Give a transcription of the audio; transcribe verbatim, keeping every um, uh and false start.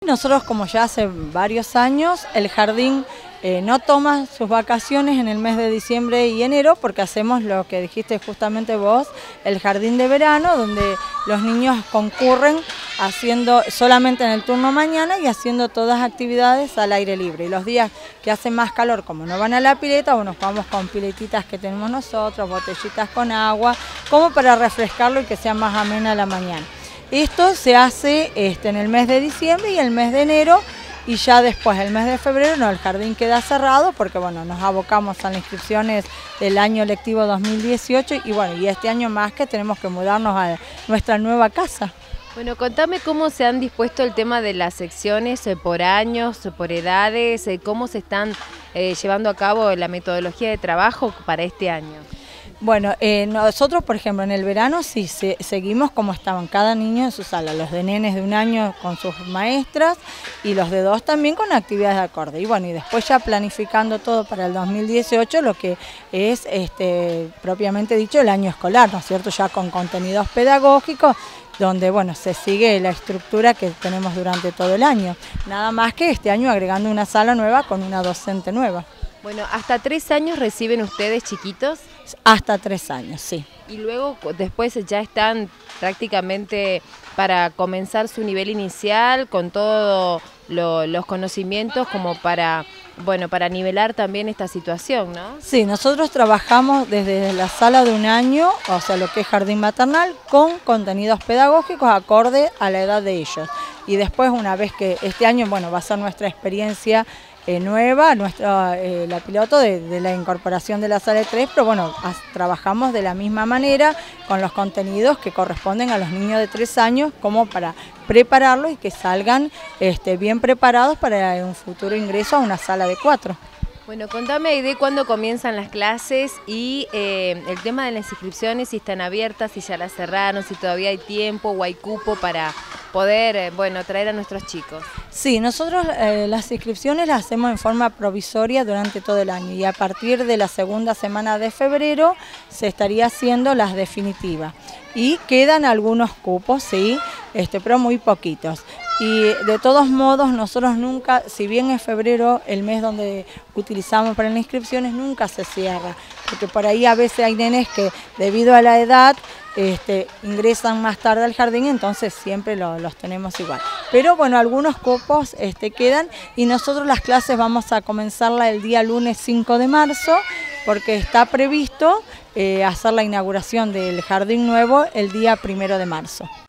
nosotros como ya hace varios años, el jardín eh, no toma sus vacaciones en el mes de diciembre y enero porque hacemos lo que dijiste justamente vos, el jardín de verano, donde los niños concurren haciendo solamente en el turno mañana y haciendo todas actividades al aire libre. Y los días que hace más calor, como no van a la pileta, bueno, jugamos con piletitas que tenemos nosotros, botellitas con agua, como para refrescarlo y que sea más amena la mañana. Esto se hace este, en el mes de diciembre y el mes de enero, y ya después, el mes de febrero, no, el jardín queda cerrado porque bueno, nos abocamos a las inscripciones del año lectivo dos mil dieciocho y bueno, y este año más que tenemos que mudarnos a nuestra nueva casa. Bueno, contame cómo se han dispuesto el tema de las secciones eh, por años, por edades, eh, cómo se están eh, llevando a cabo la metodología de trabajo para este año. Bueno, eh, nosotros, por ejemplo, en el verano sí se, seguimos como estaban cada niño en su sala, los de nenes de un año con sus maestras y los de dos también con actividades de acorde. Y bueno, y después ya planificando todo para el dos mil dieciocho, lo que es este, propiamente dicho el año escolar, ¿no es cierto? Ya con contenidos pedagógicos, donde bueno, se sigue la estructura que tenemos durante todo el año. Nada más que este año agregando una sala nueva con una docente nueva. Bueno, ¿hasta tres años reciben ustedes chiquitos? Hasta tres años, sí. Y luego después ya están prácticamente para comenzar su nivel inicial con todos lo, los conocimientos como para, bueno, para nivelar también esta situación, ¿no? Sí, nosotros trabajamos desde la sala de un año, o sea, lo que es jardín maternal, con contenidos pedagógicos acorde a la edad de ellos. Y después, una vez que este año, bueno, va a ser nuestra experiencia Eh, nueva, nuestra, eh, la piloto de, de la incorporación de la sala de tres, pero bueno, as, trabajamos de la misma manera con los contenidos que corresponden a los niños de tres años como para prepararlos y que salgan este, bien preparados para un futuro ingreso a una sala de cuatro. Bueno, contame de cuándo comienzan las clases y eh, el tema de las inscripciones, si están abiertas, si ya las cerraron, si todavía hay tiempo o hay cupo para poder, eh, bueno, traer a nuestros chicos. Sí, nosotros eh, las inscripciones las hacemos en forma provisoria durante todo el año y a partir de la segunda semana de febrero se estaría haciendo las definitivas. Y quedan algunos cupos, sí, este, pero muy poquitos. Y de todos modos nosotros nunca, si bien es febrero el mes donde utilizamos para las inscripciones, nunca se cierra, porque por ahí a veces hay nenes que debido a la edad este, ingresan más tarde al jardín, entonces siempre lo, los tenemos igual. Pero bueno, algunos cupos este, quedan y nosotros las clases vamos a comenzarla el día lunes cinco de marzo, porque está previsto eh, hacer la inauguración del jardín nuevo el día primero de marzo.